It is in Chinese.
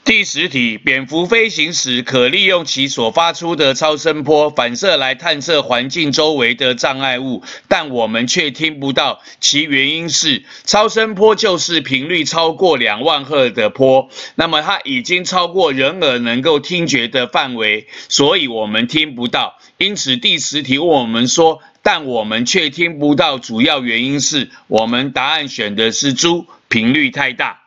第10题，蝙蝠飞行时可利用其所发出的超声波反射来探测环境周围的障碍物，但我们却听不到。其原因是超声波就是频率超过2万赫的波，那么它已经超过人耳能够听觉的范围，所以我们听不到。因此第10题问我们说，但我们却听不到，主要原因是我们答案选的是猪，频率太大。